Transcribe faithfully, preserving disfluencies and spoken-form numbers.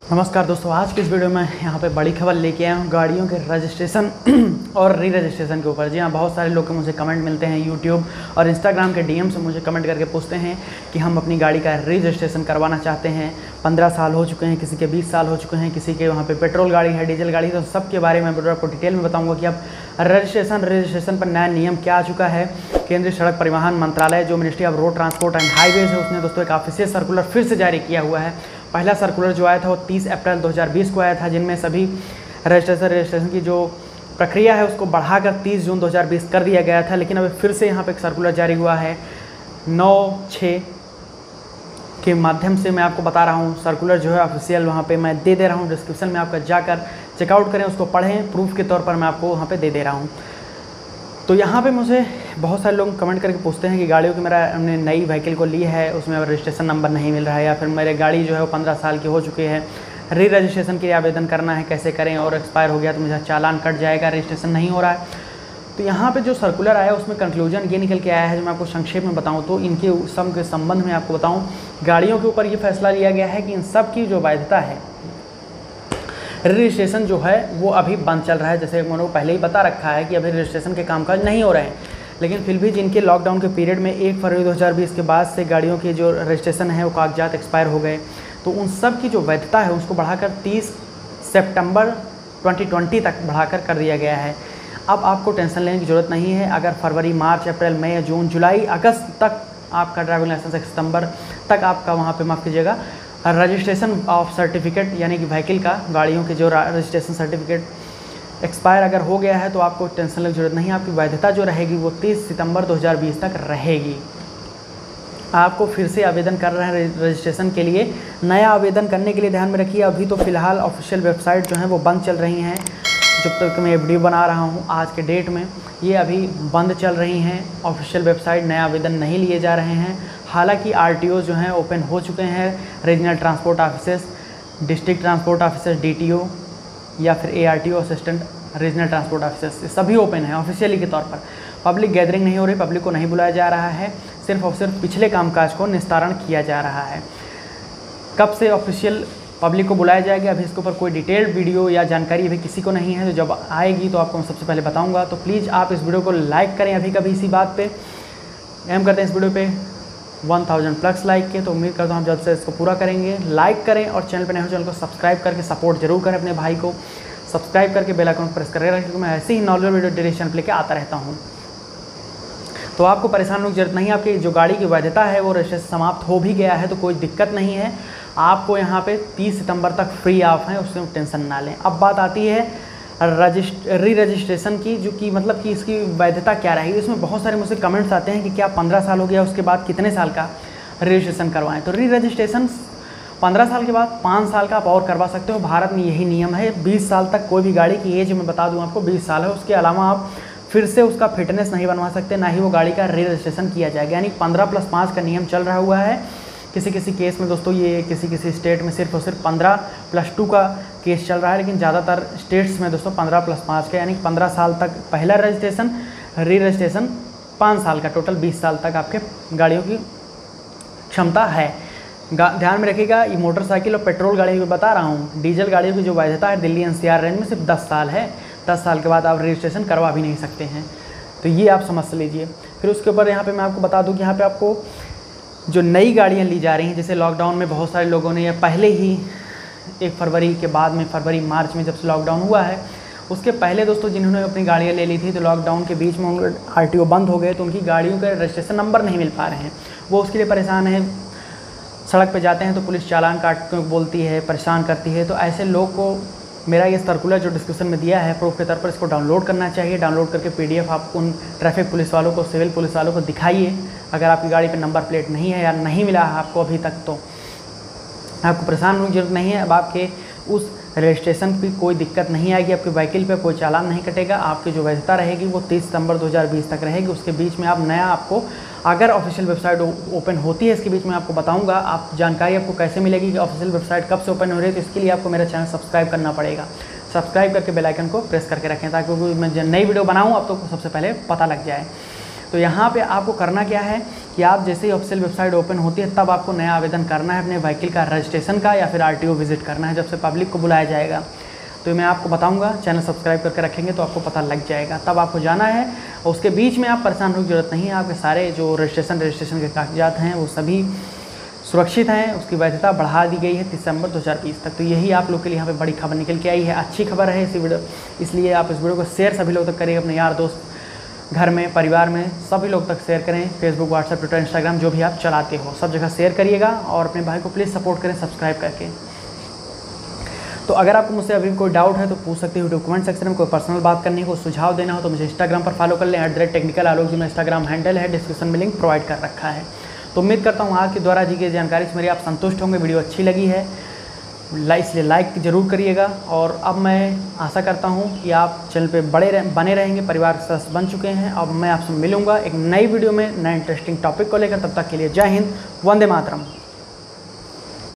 नमस्कार दोस्तों, आज के इस वीडियो में यहाँ पे बड़ी खबर लेके आया हूँ गाड़ियों के रजिस्ट्रेशन और री रजिस्ट्रेशन के ऊपर। जी हाँ, बहुत सारे लोग के मुझे कमेंट मिलते हैं यूट्यूब और इंस्टाग्राम के डीएम से मुझे कमेंट करके पूछते हैं कि हम अपनी गाड़ी का री रजिस्ट्रेशन करवाना चाहते हैं। पंद्रह साल हो चुके हैं, किसी के बीस साल हो चुके हैं, किसी के वहाँ पर पेट्रोल गाड़ी है, डीजल गाड़ी, तो सब के बारे में आपको डिटेल में बताऊँगा कि अब रजिस्ट्रेशन रजिस्ट्रेशन पर नया नियम क्या आ चुका है। केंद्रीय सड़क परिवहन मंत्रालय जो ministry of road transport and highways है, उसने दोस्तों एक ऑफिशियल सर्कुलर फिर से जारी किया हुआ है। पहला सर्कुलर जो आया था वो तीस अप्रैल दो हज़ार बीस को आया था, जिनमें सभी रजिस्ट्रेशन रजिस्ट्रेशन की जो प्रक्रिया है उसको बढ़ाकर तीस जून दो हज़ार बीस कर दिया गया था। लेकिन अभी फिर से यहाँ पे एक सर्कुलर जारी हुआ है नौ छः के माध्यम से मैं आपको बता रहा हूँ। सर्कुलर जो है ऑफिशियल वहाँ पे मैं दे दे रहा हूँ, डिस्क्रिप्शन में आपका जाकर चेकआउट करें, उसको पढ़ें, प्रूफ के तौर पर मैं आपको वहाँ पे दे दे रहा हूँ। तो यहाँ पे मुझे बहुत सारे लोग कमेंट करके पूछते हैं कि गाड़ियों की मेरा हमने नई व्हीकल को ली है, उसमें रजिस्ट्रेशन नंबर नहीं मिल रहा है, या फिर मेरे गाड़ी जो है वो पंद्रह साल की हो चुकी है, री रजिस्ट्रेशन के लिए आवेदन करना है, कैसे करें, और एक्सपायर हो गया तो मुझे चालान कट जाएगा, रजिस्ट्रेशन नहीं हो रहा है। तो यहाँ पे जो सर्कुलर आया उसमें कंक्लूजन ये निकल के आया है, जो मैं आपको संक्षेप में बताऊँ तो इनके सब के संबंध में आपको बताऊँ। गाड़ियों के ऊपर ये फैसला लिया गया है कि इन सब की जो वैधता है, रजिस्ट्रेशन जो है वो अभी बंद चल रहा है। जैसे मैंने पहले ही बता रखा है कि अभी रजिस्ट्रेशन के कामकाज नहीं हो रहे हैं, लेकिन फिर भी जिनके लॉकडाउन के पीरियड में एक फरवरी दो हज़ार बीस के बाद से गाड़ियों की जो रजिस्ट्रेशन है वो कागजात एक्सपायर हो गए, तो उन सब की जो वैधता है उसको बढ़ाकर तीस सितंबर दो हज़ार बीस तक बढ़ाकर कर दिया गया है। अब आपको टेंशन लेने की ज़रूरत नहीं है। अगर फरवरी, मार्च, अप्रैल, मई, जून, जुलाई, अगस्त तक आपका ड्राइविंग लाइसेंस, एक सितंबर तक आपका वहाँ पे माफ़ कीजिएगा रजिस्ट्रेशन ऑफ सर्टिफिकेट यानी कि व्हीकल का, गाड़ियों के जो रजिस्ट्रेशन सर्टिफिकेट एक्सपायर अगर हो गया है तो आपको टेंशन लेने की जरूरत नहीं है। आपकी वैधता जो रहेगी वो तीस सितंबर दो हज़ार बीस तक रहेगी। आपको फिर से आवेदन कर रहे हैं रजिस्ट्रेशन के लिए। नया आवेदन करने के लिए ध्यान में रखिए, अभी तो फ़िलहाल ऑफिशियल वेबसाइट जो है वो बंद चल रही हैं। जब तक मैं वीडियो बना रहा हूँ आज के डेट में ये अभी बंद चल रही हैं ऑफिशियल वेबसाइट, नया आवेदन नहीं लिए जा रहे हैं। हालांकि आरटीओ जो हैं ओपन हो चुके हैं, regional transport offices, district transport officers DTO, या फिर ARTO assistant regional transport officers, सभी ओपन है ऑफिशियली के तौर पर। पब्लिक गैदरिंग नहीं हो रही, पब्लिक को नहीं बुलाया जा रहा है, सिर्फ और सिर्फ पिछले कामकाज को निस्तारण किया जा रहा है। कब से ऑफिशियल पब्लिक को बुलाया जाएगा अभी इसके ऊपर कोई डिटेल्ड वीडियो या जानकारी अभी किसी को नहीं है, तो जब आएगी तो आपको मैं सबसे पहले बताऊंगा। तो प्लीज़ आप इस वीडियो को लाइक करें अभी कभी इसी बात पे। एम करते हैं इस वीडियो पे वन थाउजेंड प्लस लाइक के, तो उम्मीद करता हूँ हम जल्द से इसको पूरा करेंगे। लाइक करें और चैनल पर नए हो चैनल को सब्सक्राइब करके सपोर्ट जरूर करें अपने भाई को, सब्सक्राइब करके बेल आइकन प्रेस करके रखें, क्योंकि मैं ऐसे ही नॉलेज वीडियो डायरेक्शन लेके आता रहता हूँ। तो आपको परेशान होने की जरूरत नहीं है। आपकी जो गाड़ी की वैधता है वो रजिस्ट्रेशन समाप्त हो भी गया है, तो कोई दिक्कत नहीं है। आपको यहाँ पे तीस सितंबर तक फ्री ऑफ है, उसमें टेंशन ना लें। अब बात आती है रजिस्ट री रजिस्ट्रेशन की, जो कि मतलब कि इसकी वैधता क्या रहेगी। इसमें बहुत सारे मुझसे कमेंट्स आते हैं कि क्या पंद्रह साल हो गया उसके बाद कितने साल का रजिस्ट्रेशन करवाएं। तो री रजिस्ट्रेशन पंद्रह साल के बाद पाँच साल का आप और करवा सकते हो। भारत में यही नियम है। बीस साल तक कोई भी गाड़ी की एज मैं बता दूँ आपको बीस साल है, उसके अलावा आप फिर से उसका फिटनेस नहीं बनवा सकते, ना ही वो गाड़ी का री रजिस्ट्रेशन किया जाएगा। यानी पंद्रह प्लस पाँच का नियम चल रहा हुआ है। किसी किसी केस में दोस्तों ये किसी किसी स्टेट में सिर्फ और सिर्फ पंद्रह प्लस टू का केस चल रहा है, लेकिन ज़्यादातर स्टेट्स में दोस्तों पंद्रह प्लस पाँच का, यानी पंद्रह साल तक पहला रजिस्ट्रेशन, री रजिस्ट्रेशन पाँच साल का, टोटल बीस साल तक आपके गाड़ियों की क्षमता है। ध्यान में रखिएगा, ये मोटरसाइकिल और पेट्रोल गाड़ियों की बता रहा हूँ। डीजल गाड़ियों की जो वैधता है दिल्ली एनसीआर रेंज में सिर्फ दस साल है। दस साल के बाद आप रजिस्ट्रेशन करवा भी नहीं सकते हैं, तो ये आप समझ लीजिए। फिर उसके ऊपर यहाँ पे मैं आपको बता दूँ कि यहाँ पे आपको जो नई गाड़ियाँ ली जा रही हैं, जैसे लॉकडाउन में बहुत सारे लोगों ने, या पहले ही एक फरवरी के बाद में, फरवरी मार्च में जब से लॉकडाउन हुआ है उसके पहले दोस्तों जिन्होंने अपनी गाड़ियाँ ले ली थी, तो लॉकडाउन के बीच में आरटीओ बंद हो गए, तो उनकी गाड़ियों के रजिस्ट्रेशन नंबर नहीं मिल पा रहे हैं। वो उसके लिए परेशान हैं, सड़क पर जाते हैं तो पुलिस चालान काट के बोलती है, परेशान करती है। तो ऐसे लोग को मेरा ये सर्कुलर जो डिस्क्रिप्शन में दिया है प्रूफ के तौर पर, इसको डाउनलोड करना चाहिए। डाउनलोड करके पीडीएफ आप उन ट्रैफिक पुलिस वालों को, सिविल पुलिस वालों को दिखाइए। अगर आपकी गाड़ी पे नंबर प्लेट नहीं है या नहीं मिला है आपको अभी तक, तो आपको परेशान होने की जरूरत नहीं है। अब आपके उस रजिस्ट्रेशन की कोई दिक्कत नहीं आएगी, आपके व्हीकल पे कोई चालान नहीं कटेगा। आपकी जो वैधता रहेगी वो तीस सितंबर दो हज़ार बीस तक रहेगी। उसके बीच में आप नया, आपको अगर ऑफिशियल वेबसाइट ओपन होती है इसके बीच में आपको बताऊंगा। आप जानकारी आपको कैसे मिलेगी कि ऑफिशियल वेबसाइट कब से ओपन हो रही है, तो इसके लिए आपको मेरा चैनल सब्सक्राइब करना पड़ेगा। सब्सक्राइब करके बेल आइकन को प्रेस करके रखें, ताकि मैं नई वीडियो बनाऊँ अब तो सबसे पहले पता लग जाए। तो यहाँ पे आपको करना क्या है कि आप जैसे ही ऑफिशियल वेबसाइट ओपन होती है तब आपको नया आवेदन करना है अपने व्हीकल का रजिस्ट्रेशन का, या फिर आरटीओ विजिट करना है जब से पब्लिक को बुलाया जाएगा। तो मैं आपको बताऊंगा, चैनल सब्सक्राइब करके रखेंगे तो आपको पता लग जाएगा, तब आपको जाना है। और उसके बीच में आप परेशान होने की जरूरत नहीं है, आपके सारे जो रजिस्ट्रेशन रजिस्ट्रेशन के कागजात हैं वो सभी सुरक्षित हैं। उसकी वैधता बढ़ा दी गई है दिसंबर दो हज़ार बीस तक। तो यही आप लोग के लिए यहाँ पे बड़ी खबर निकल के आई है, अच्छी खबर है इसी वीडियो, इसलिए आप इस वीडियो को शेयर सभी लोग तक करिए, अपने यार दोस्त, घर में, परिवार में, सभी लोग तक शेयर करें। फेसबुक, व्हाट्सएप, ट्विटर, इंस्टाग्राम जो भी आप चलाते हो सब जगह शेयर करिएगा, और अपने भाई को प्लीज़ सपोर्ट करें सब्सक्राइब करके। तो अगर आपको मुझसे अभी कोई डाउट है तो पूछ सकते हो यूट्यूब कमेंट सेक्शन में, कोई पर्सनल बात करनी हो, कोई सुझाव देना हो तो मुझे इंस्टाग्राम पर फॉलो कर लें, at the rate technical Alok ji मेरा इंस्टाग्राम हैंडल है, डिस्क्रिप्शन में लिंक प्रोवाइड कर रखा है। तो उम्मीद करता हूँ आज के द्वारा जी की जानकारी से मेरी आप संतुष्ट होंगे, वीडियो अच्छी लगी है इसलिए लाइक ज़रूर करिएगा। और अब मैं आशा करता हूँ कि आप चैनल पे बड़े रह, बने रहेंगे, परिवार सदस्य बन चुके हैं। अब मैं आपसे मिलूँगा एक नई वीडियो में नए इंटरेस्टिंग टॉपिक को लेकर, तब तक के लिए जय हिंद, वंदे मातरम।